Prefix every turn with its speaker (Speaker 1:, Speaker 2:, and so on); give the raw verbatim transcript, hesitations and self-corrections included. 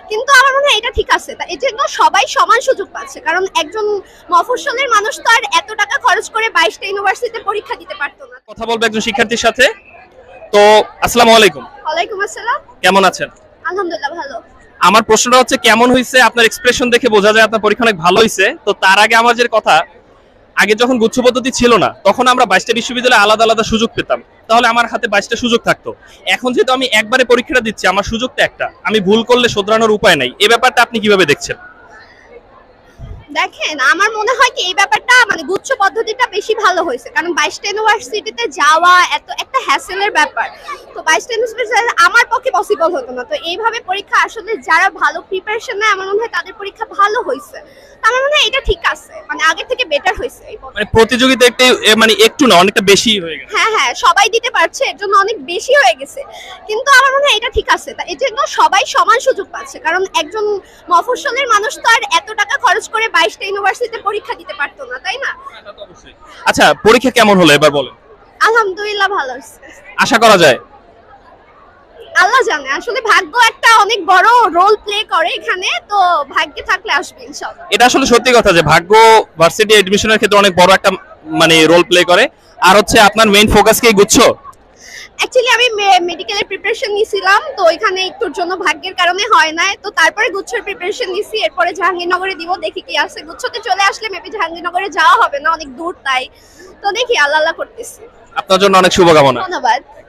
Speaker 1: কিন্তু আমার মনে হয় এটা ঠিক আছে, এই জন্য সবাই সমান সুযোগ পাচ্ছে, কারণ একজন মফস্বলের মানুষ তো আর এত টাকা খরচ করে বাইশটা ইউনিভার্সিটিতে পরীক্ষা দিতে পারতো না।
Speaker 2: কথা বলবো একজন শিক্ষার্থীর সাথে। তো আসসালামু আলাইকুম।
Speaker 1: ওয়ালাইকুম আসসালাম।
Speaker 2: কেমন আছেন?
Speaker 1: আলহামদুলিল্লাহ ভালো।
Speaker 2: আমার প্রশ্নটা হচ্ছে কেমন হয়েছে, আপনার এক্সপ্রেশন দেখে বোঝা যায় আপনার পরীক্ষা অনেক ভালো হয়েছে। তো তার আগে আমার যে কথা, আগে যখন গুচ্ছ পদ্ধতি ছিল না তখন আমরা বাইশটা বিশ্ববিদ্যালয়ে আলাদা আলাদা সুযোগ পেতাম, তাহলে আমার হাতে বাইশটা সুযোগ থাকতো। এখন যেহেতু আমি একবারে পরীক্ষাটা দিচ্ছি, আমার সুযোগটা একটা, আমি ভুল করলে শোধরানোর উপায় নাই। এই ব্যাপারটা আপনি কিভাবে দেখছেন?
Speaker 1: দেখেন, আমার মনে হয় কি এই ব্যাপারটা মানে গুচ্ছ পদ্ধতিটা বেশি ভালো হয়েছে, কারণ বাইশটা ইউনিভার্সিটিতে যাওয়া এত একটা হ্যাসেলের ব্যাপার। তো বাইশটা ইউনিভার্সিটি আমার পক্ষে পসিবল হতো না। তো এইভাবে পরীক্ষা আসলে যারা ভালো প্রিপারেশন নেয় আমার মনে হয় তাদের পরীক্ষা ভালো হয়েছে। আমার মনে হয় এটা ঠিক আছে, মানে আগে থেকে বেটার হয়েছে।
Speaker 2: মানে প্রতিযোগিতা একটু মানে একটু না অনেকটা বেশি হয়ে গেছে।
Speaker 1: হ্যাঁ হ্যাঁ, সবাই দিতে পারছে, এর জন্য অনেক বেশি হয়ে গেছে। কিন্তু আমার মনে হয় এটা ঠিক আছে, এই জন্য সবাই সমান সুযোগ পাচ্ছে, কারণ একজন মফস্বলের মানুষ তো আর এত টাকা খরচ করে বাইশটা ইউনিভার্সিটিতে পরীক্ষা দিতে পারতো না, তাই না?
Speaker 2: আচ্ছা, পরীক্ষা কেমন হলো এবার বলেন?
Speaker 1: আলহামদুলিল্লাহ ভালো হয়েছে।
Speaker 2: আশা করা যায়?
Speaker 1: আল্লাহ জানে, আসলে ভাগ্য একটা অনেক বড় রোল প্লে করে এখানে, তো ভাগ্যে থাকলে আসবে ইনশাআল্লাহ।
Speaker 2: এটা আসলে সত্যি কথা যে ভাগ্য ভার্সিটি এডমিশনের ক্ষেত্রে অনেক বড় একটা মানে রোল প্লে করে। আর হচ্ছে আপনার মেইন ফোকাস কি গুচ্ছ?
Speaker 1: অ্যাকচুয়ালি আমি মেডিকেলের প্রিপারেশন নিছিলাম, তো এখানে একটুর জন্য ভাগ্যের কারণে হয় না। তো তারপরে গুচ্ছের প্রিপারেশন নিছি, এরপরে জাহাঙ্গীরনগরে দিব, দেখি কি আছে। গুচ্ছতে চলে আসলে মেবি জাহাঙ্গীরনগরে যাওয়া হবে না, অনেক দূর, তাই তো দেখি আল্লাহ আল্লাহ করতেছি।
Speaker 2: আপনার জন্য অনেক শুভকামনা।
Speaker 1: ধন্যবাদ।